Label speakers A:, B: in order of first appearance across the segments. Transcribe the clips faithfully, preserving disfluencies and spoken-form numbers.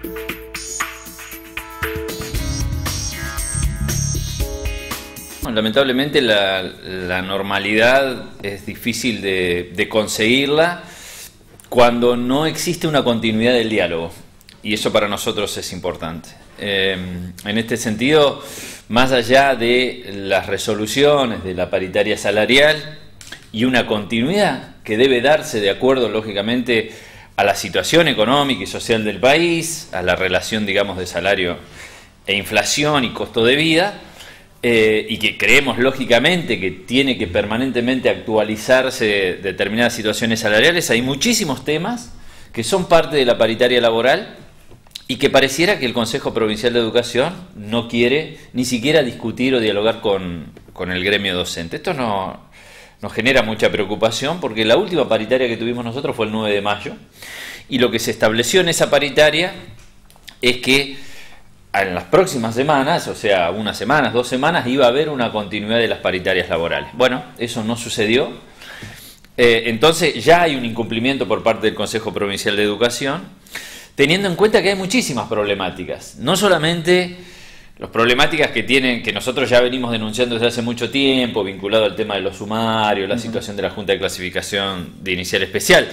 A: Lamentablemente la, la normalidad es difícil de, de conseguirla cuando no existe una continuidad del diálogo, y eso para nosotros es importante. Eh, en este sentido, más allá de las resoluciones de la paritaria salarial y una continuidad que debe darse de acuerdo, lógicamente, a la situación económica y social del país, a la relación, digamos, de salario e inflación y costo de vida, Eh, y que creemos lógicamente que tiene que permanentemente actualizarse determinadas situaciones salariales, hay muchísimos temas que son parte de la paritaria laboral y que pareciera que el Consejo Provincial de Educación no quiere ni siquiera discutir o dialogar con, con el gremio docente. Esto no, nos genera mucha preocupación porque la última paritaria que tuvimos nosotros fue el nueve de mayo y lo que se estableció en esa paritaria es que en las próximas semanas, o sea, unas semanas, dos semanas, iba a haber una continuidad de las paritarias laborales. Bueno, eso no sucedió. Eh, entonces ya hay un incumplimiento por parte del Consejo Provincial de Educación, teniendo en cuenta que hay muchísimas problemáticas. No solamente las problemáticas que tienen, que nosotros ya venimos denunciando desde hace mucho tiempo, vinculado al tema de los sumarios, la uh-huh. situación de la Junta de Clasificación de Inicial Especial,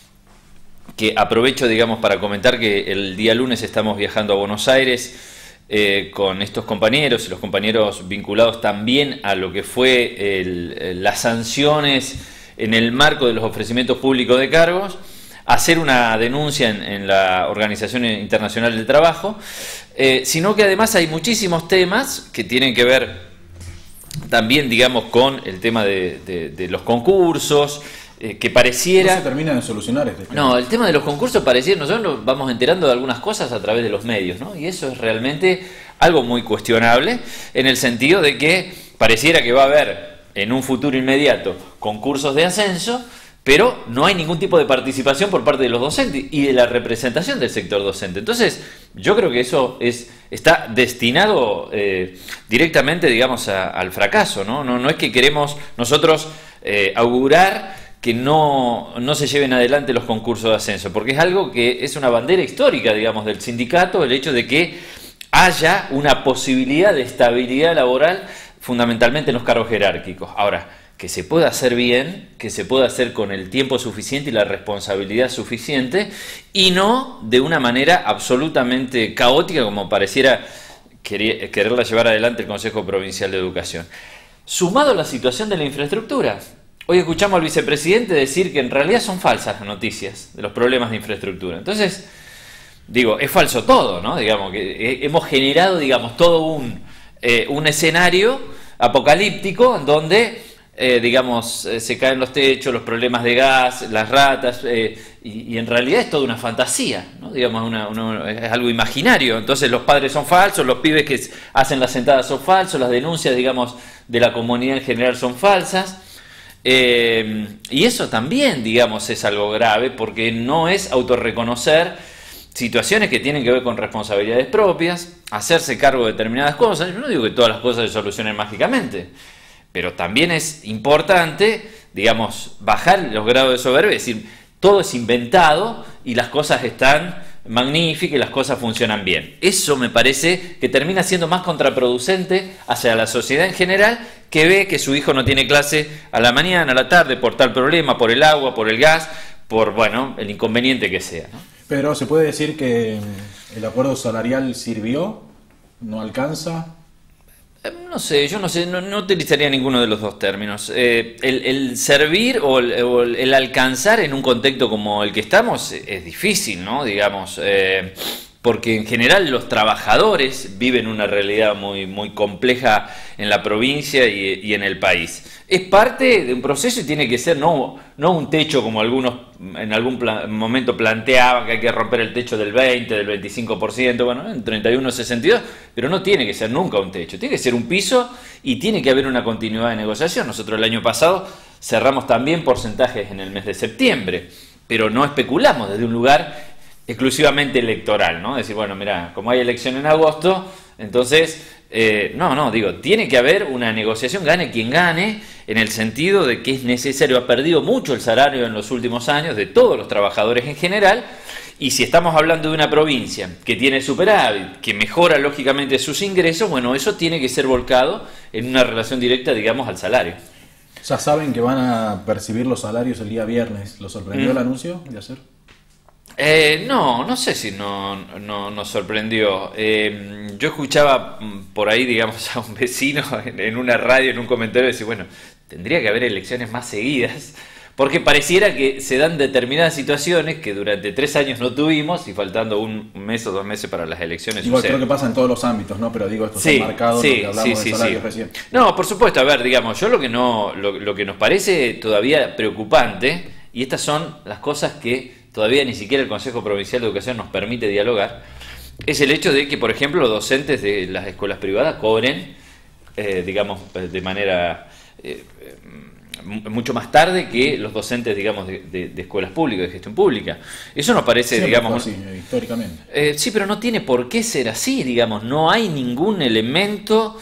A: que aprovecho, digamos, para comentar que el día lunes estamos viajando a Buenos Aires eh, con estos compañeros y los compañeros vinculados también a lo que fue el, las sanciones en el marco de los ofrecimientos públicos de cargos, hacer una denuncia en, en la Organización Internacional del Trabajo, eh, sino que además hay muchísimos temas que tienen que ver también, digamos, con el tema de, de, de los concursos, Eh, que pareciera...
B: No se termina de solucionar este tema.
A: No, el tema de los concursos pareciera, nosotros nos vamos enterando de algunas cosas a través de los medios, ¿no? Y eso es realmente algo muy cuestionable, en el sentido de que pareciera que va a haber en un futuro inmediato concursos de ascenso, pero no hay ningún tipo de participación por parte de los docentes y de la representación del sector docente. Entonces, yo creo que eso es está destinado eh, directamente, digamos, a, al fracaso, ¿no? No, no es que queremos nosotros eh, augurar que no, no se lleven adelante los concursos de ascenso, porque es algo que es una bandera histórica, digamos, del sindicato, el hecho de que haya una posibilidad de estabilidad laboral fundamentalmente en los cargos jerárquicos. Ahora, que se pueda hacer bien, que se pueda hacer con el tiempo suficiente y la responsabilidad suficiente, y no de una manera absolutamente caótica como pareciera querer, quererla llevar adelante el Consejo Provincial de Educación. Sumado a la situación de la infraestructura, hoy escuchamos al vicepresidente decir que en realidad son falsas las noticias de los problemas de infraestructura. Entonces, digo, es falso todo, ¿no? Digamos que hemos generado, digamos, todo un, eh, un escenario apocalíptico en donde, eh, digamos, eh, se caen los techos, los problemas de gas, las ratas, eh, y, y en realidad es toda una fantasía, ¿no? Digamos, una, una, es algo imaginario. Entonces los padres son falsos, los pibes que hacen las sentadas son falsos, las denuncias, digamos, de la comunidad en general son falsas. Eh, y eso también, digamos, es algo grave porque no es autorreconocer situaciones que tienen que ver con responsabilidades propias, hacerse cargo de determinadas cosas. Yo no digo que todas las cosas se solucionen mágicamente, pero también es importante, digamos, bajar los grados de soberbia, es decir, todo es inventado y las cosas están magníficas y las cosas funcionan bien. Eso me parece que termina siendo más contraproducente hacia la sociedad en general, que ve que su hijo no tiene clase a la mañana, a la tarde, por tal problema, por el agua, por el gas, por, bueno, el inconveniente que sea, ¿no?
B: Pero se puede decir que el acuerdo salarial sirvió, no alcanza.
A: No sé, yo no sé, no, no utilizaría ninguno de los dos términos. Eh, el, el servir o el, o el alcanzar en un contexto como el que estamos es difícil, ¿no? Digamos, eh, porque en general los trabajadores viven una realidad muy, muy compleja en la provincia y, y en el país. Es parte de un proceso y tiene que ser no, no un techo como algunos en algún plan, momento planteaban, que hay que romper el techo del veinte, del veinticinco por ciento, bueno, en treinta y uno sesenta y dos, pero no tiene que ser nunca un techo, tiene que ser un piso y tiene que haber una continuidad de negociación. Nosotros el año pasado cerramos también porcentajes en el mes de septiembre, pero no especulamos desde un lugar exclusivamente electoral, ¿no? Decir, bueno, mira, como hay elección en agosto, entonces... Eh, no, no, digo, tiene que haber una negociación, gane quien gane, en el sentido de que es necesario, ha perdido mucho el salario en los últimos años de todos los trabajadores en general, Y si estamos hablando de una provincia que tiene superávit, que mejora lógicamente sus ingresos, bueno, eso tiene que ser volcado en una relación directa, digamos, al salario.
B: Ya saben que van a percibir los salarios el día viernes. ¿Lo sorprendió mm. el anuncio de ayer?
A: Eh, no, no sé si no, no nos sorprendió. Eh, yo escuchaba por ahí, digamos, a un vecino en, en una radio, en un comentario, decir, bueno, tendría que haber elecciones más seguidas, porque pareciera que se dan determinadas situaciones que durante tres años no tuvimos y faltando un mes o dos meses para las elecciones.
B: Igual
A: suceden.
B: Creo que pasa en todos los ámbitos, ¿no? Pero digo, esto
A: sí,
B: está marcado
A: sí,
B: en lo que hablamos
A: sí,
B: de
A: sí,
B: salarios
A: sí.
B: recién.
A: No, por supuesto, a ver, digamos, yo lo que no, lo, lo que nos parece todavía preocupante, y estas son las cosas que todavía ni siquiera el Consejo Provincial de Educación nos permite dialogar, es el hecho de que, por ejemplo, los docentes de las escuelas privadas cobren, eh, digamos, de manera eh, mucho más tarde que los docentes, digamos, de, de, de escuelas públicas, de gestión pública. Eso nos parece,
B: Siempre
A: digamos...
B: fue así, históricamente.
A: Eh, sí, pero no tiene por qué ser así, digamos, no hay ningún elemento...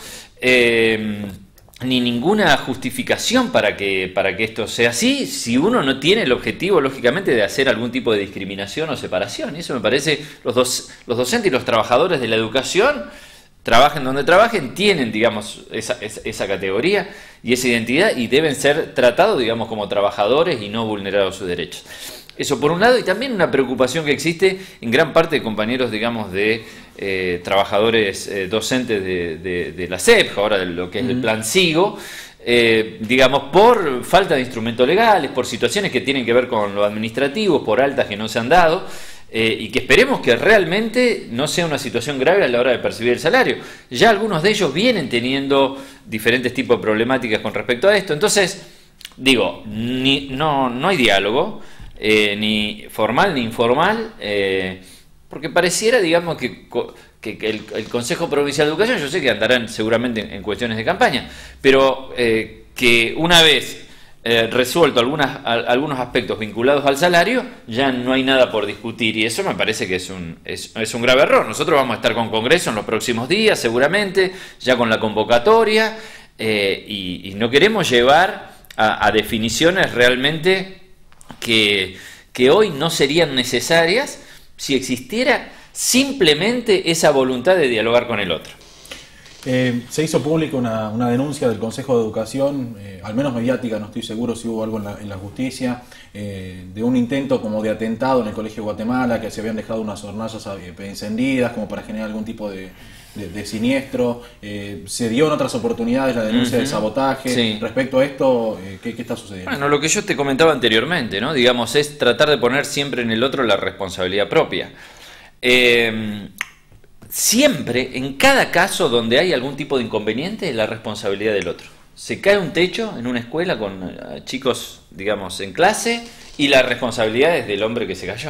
A: Eh, ni ninguna justificación para que, para que esto sea así, si uno no tiene el objetivo, lógicamente, de hacer algún tipo de discriminación o separación. Y eso me parece, los, dos, los docentes y los trabajadores de la educación, trabajen donde trabajen, tienen, digamos, esa, esa, esa categoría y esa identidad y deben ser tratados, digamos, como trabajadores y no vulnerados sus derechos. Eso por un lado, y también una preocupación que existe en gran parte de compañeros, digamos, de eh, trabajadores eh, docentes de, de, de la S E P, ahora de lo que es el plan SIGO, eh, digamos, por falta de instrumentos legales, por situaciones que tienen que ver con lo administrativo, por altas que no se han dado, eh, y que esperemos que realmente no sea una situación grave a la hora de percibir el salario. Ya algunos de ellos vienen teniendo diferentes tipos de problemáticas con respecto a esto. Entonces, digo, ni, no, no hay diálogo, Eh, ni formal ni informal, eh, porque pareciera, digamos, que, que, que el, el Consejo Provincial de Educación, yo sé que andarán seguramente en, en cuestiones de campaña, pero eh, que una vez eh, resuelto algunas, a, algunos aspectos vinculados al salario, ya no hay nada por discutir, y eso me parece que es un, es, es un grave error. Nosotros vamos a estar con Congreso en los próximos días, seguramente, ya con la convocatoria, eh, y, y no queremos llevar a, a definiciones realmente Que, que hoy no serían necesarias si existiera simplemente esa voluntad de dialogar con el otro.
B: Eh, se hizo pública una, una denuncia del Consejo de Educación, eh, al menos mediática, no estoy seguro si hubo algo en la, en la justicia, eh, de un intento como de atentado en el Colegio de Guatemala, que se habían dejado unas hornallas eh, encendidas como para generar algún tipo de, de, de siniestro. Eh, se dio en otras oportunidades la denuncia uh-huh. de sabotaje. Sí. Respecto a esto, eh, ¿qué, ¿qué está sucediendo?
A: Bueno, lo que yo te comentaba anteriormente, ¿no? Digamos, es tratar de poner siempre en el otro la responsabilidad propia. Eh... Siempre, en cada caso donde hay algún tipo de inconveniente, es la responsabilidad del otro. Se cae un techo en una escuela con uh, chicos, digamos, en clase, y la responsabilidad es del hombre que se cayó.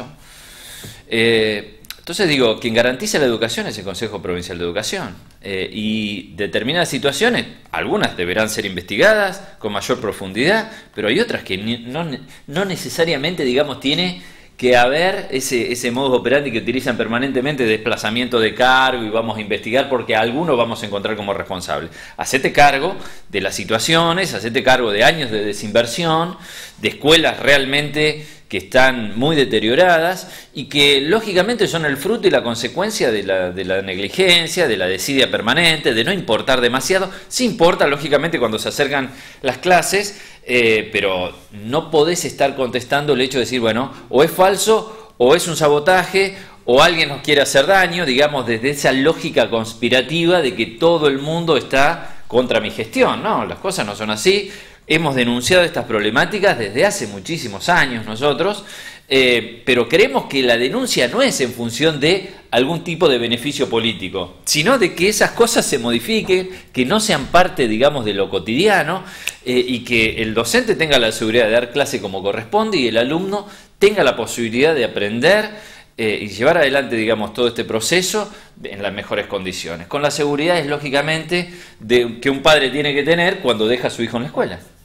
A: Eh, entonces digo, quien garantiza la educación es el Consejo Provincial de Educación. Eh, y determinadas situaciones, algunas deberán ser investigadas con mayor profundidad, pero hay otras que ni, no, no necesariamente, digamos, tiene... que haber ese, ese modus operandi que utilizan permanentemente, desplazamiento de cargo y vamos a investigar porque a algunos vamos a encontrar como responsables. Hacete cargo de las situaciones, hacete cargo de años de desinversión, de escuelas realmente que están muy deterioradas y que lógicamente son el fruto y la consecuencia de la, de la negligencia, de la desidia permanente, de no importar demasiado. Sí importa lógicamente cuando se acercan las clases, eh, pero no podés estar contestando el hecho de decir, bueno, o es falso, o es un sabotaje, o alguien nos quiere hacer daño, digamos, desde esa lógica conspirativa de que todo el mundo está contra mi gestión. No, las cosas no son así. Hemos denunciado estas problemáticas desde hace muchísimos años nosotros, eh, pero creemos que la denuncia no es en función de algún tipo de beneficio político, sino de que esas cosas se modifiquen, que no sean parte, digamos, de lo cotidiano, eh, y que el docente tenga la seguridad de dar clase como corresponde y el alumno tenga la posibilidad de aprender eh, y llevar adelante, digamos, todo este proceso en las mejores condiciones, con las seguridades, lógicamente, de, que un padre tiene que tener cuando deja a su hijo en la escuela.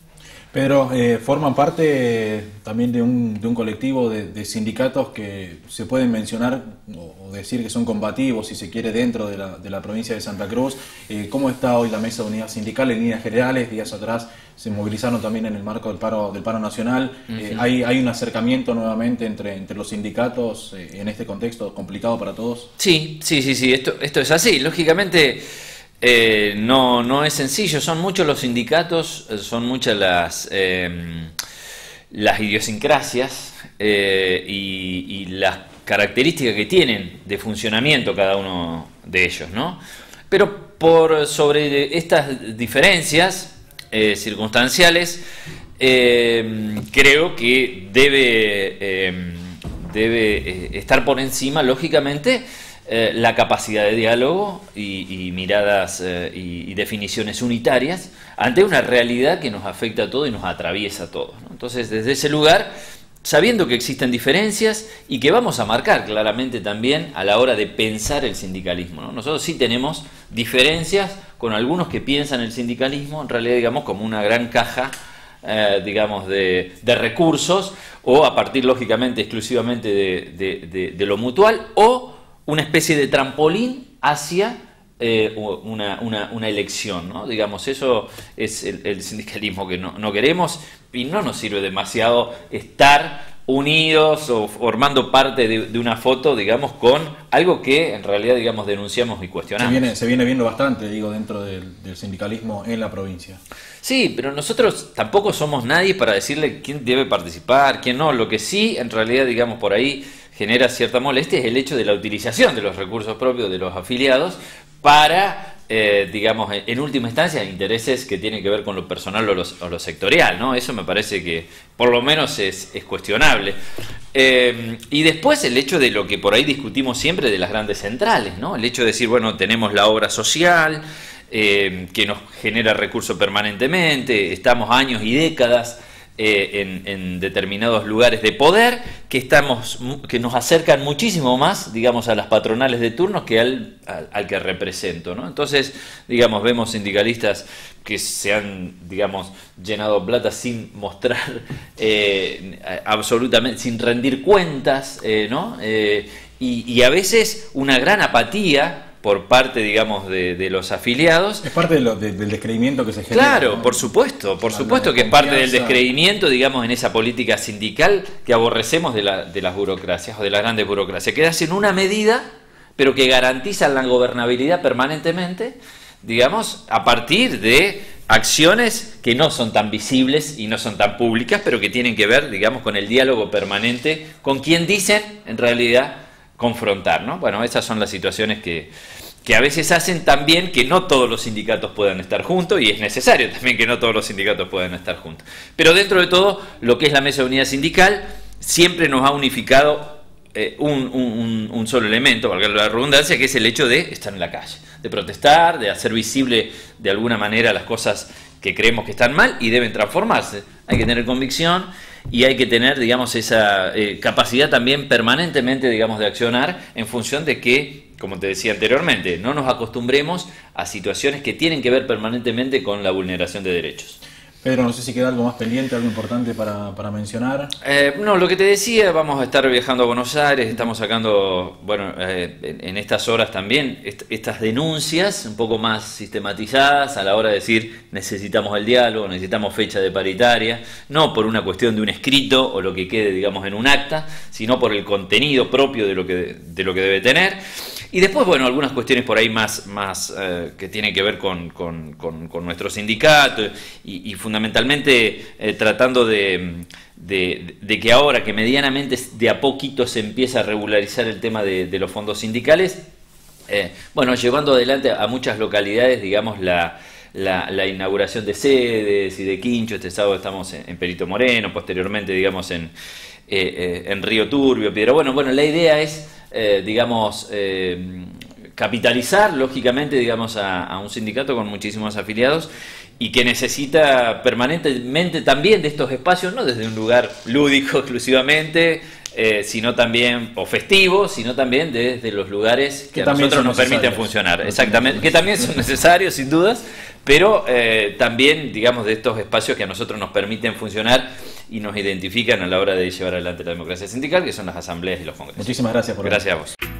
B: Pero eh, forman parte eh, también de un, de un colectivo de, de sindicatos que se pueden mencionar o, o decir que son combativos, si se quiere, dentro de la, de la provincia de Santa Cruz. Eh, ¿Cómo está hoy la mesa de unidad sindical en líneas generales? Días atrás se movilizaron también en el marco del paro, del paro nacional. Uh-huh. eh, ¿hay, ¿Hay un acercamiento nuevamente entre, entre los sindicatos eh, en este contexto complicado para todos?
A: Sí, sí, sí, sí, esto, esto es así. Lógicamente... Eh, no, no es sencillo, son muchos los sindicatos, son muchas las, eh, las idiosincrasias eh, y, y las características que tienen de funcionamiento cada uno de ellos, ¿no? Pero por sobre estas diferencias eh, circunstanciales, eh, creo que debe, eh, debe estar por encima, lógicamente, Eh, la capacidad de diálogo y, y miradas eh, y, y definiciones unitarias ante una realidad que nos afecta a todos y nos atraviesa a todos, ¿no? Entonces, desde ese lugar, sabiendo que existen diferencias y que vamos a marcar claramente también a la hora de pensar el sindicalismo, ¿no? Nosotros sí tenemos diferencias con algunos que piensan el sindicalismo, en realidad, digamos, como una gran caja Eh, digamos, de, de recursos, o a partir, lógicamente, exclusivamente de, de, de, de lo mutual, o una especie de trampolín hacia eh, una, una, una elección, ¿no? Digamos, eso es el, el sindicalismo que no, no queremos, y no nos sirve demasiado estar unidos o formando parte de, de una foto, digamos, con algo que en realidad, digamos, denunciamos y cuestionamos.
B: Se viene, se viene viendo bastante, digo, dentro del, del sindicalismo en la provincia.
A: Sí, pero nosotros tampoco somos nadie para decirle quién debe participar, quién no. Lo que sí, en realidad, digamos, por ahí genera cierta molestia es el hecho de la utilización de los recursos propios de los afiliados para, eh, digamos, en última instancia, intereses que tienen que ver con lo personal o, los, o lo sectorial, ¿no? Eso me parece que por lo menos es, es cuestionable. Eh, y después el hecho de lo que por ahí discutimos siempre de las grandes centrales, ¿no? El hecho de decir, bueno, tenemos la obra social eh, que nos genera recursos permanentemente, estamos años y décadas Eh, en, en determinados lugares de poder que estamos que nos acercan muchísimo más, digamos, a las patronales de turnos que al, al, al que represento, ¿no? Entonces, digamos, vemos sindicalistas que se han, digamos, llenado plata sin mostrar eh, absolutamente, sin rendir cuentas, eh, ¿no? Eh, y, y a veces una gran apatía por parte, digamos, de, de los afiliados.
B: Es parte de lo, de, del descreimiento que se genera.
A: Claro,
B: ¿no?
A: por supuesto, por supuesto que es parte del descreimiento, digamos, en esa política sindical que aborrecemos de, la, de las burocracias o de las grandes burocracias, que hacen una medida, pero que garantizan la gobernabilidad permanentemente, digamos, a partir de acciones que no son tan visibles y no son tan públicas, pero que tienen que ver, digamos, con el diálogo permanente con quien dicen, en realidad, confrontar, ¿no? Bueno, esas son las situaciones que, que a veces hacen también que no todos los sindicatos puedan estar juntos, y es necesario también que no todos los sindicatos puedan estar juntos. Pero dentro de todo, lo que es la mesa de unidad sindical siempre nos ha unificado eh, un, un, un solo elemento, valga la redundancia, que es el hecho de estar en la calle, de protestar, de hacer visible de alguna manera las cosas que creemos que están mal y deben transformarse. Hay que tener convicción y hay que tener, digamos, esa eh, capacidad también permanentemente, digamos, de accionar en función de que, como te decía anteriormente, no nos acostumbremos a situaciones que tienen que ver permanentemente con la vulneración de derechos.
B: Pedro, no sé si queda algo más pendiente, algo importante para, para mencionar.
A: Eh, no, lo que te decía, vamos a estar viajando a Buenos Aires, estamos sacando, bueno, eh, en, en estas horas también, est estas denuncias un poco más sistematizadas a la hora de decir necesitamos el diálogo, necesitamos fecha de paritaria, no por una cuestión de un escrito o lo que quede, digamos, en un acta, sino por el contenido propio de lo que, de lo que debe tener. Y después, bueno, algunas cuestiones por ahí más, más eh, que tienen que ver con, con, con, con nuestro sindicato y, y fundamentalmente eh, tratando de, de, de que ahora que medianamente de a poquito se empieza a regularizar el tema de, de los fondos sindicales, eh, bueno, llevando adelante a muchas localidades, digamos, la, la, la inauguración de sedes y de quincho. Este sábado estamos en, en Perito Moreno, posteriormente, digamos, en, eh, en Río Turbio, pero bueno, bueno, la idea es... Eh, digamos, eh, capitalizar, lógicamente, digamos, a, a un sindicato con muchísimos afiliados y que necesita permanentemente también de estos espacios, no desde un lugar lúdico exclusivamente, eh, sino también, o festivos, sino también desde los lugares que, que a nosotros nos permiten funcionar. Exactamente, que también son necesarios, sin dudas, pero eh, también, digamos, de estos espacios que a nosotros nos permiten funcionar y nos identifican a la hora de llevar adelante la democracia sindical, que son las asambleas y los congresos.
B: Muchísimas gracias por
A: Gracias a vos.